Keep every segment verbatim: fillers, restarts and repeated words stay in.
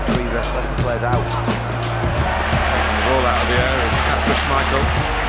three Leicester players out. The ball out of the air is Kasper Schmeichel.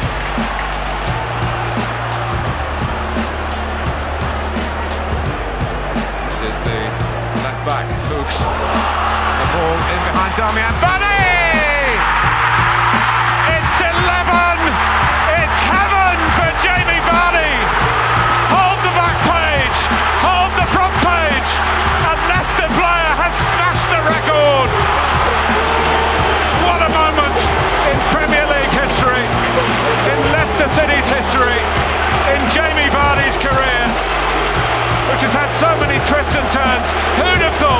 This is the left back, Fuchs. The ball in behind Damian Vardy! It's eleven! It's heaven for Jamie Vardy! Hold the back page! Hold the front page! A Leicester player has smashed the record! What a moment in Premier League history, in Leicester City's history, in Jamie Vardy's career, which has had so many twists and turns. Who'd have thought?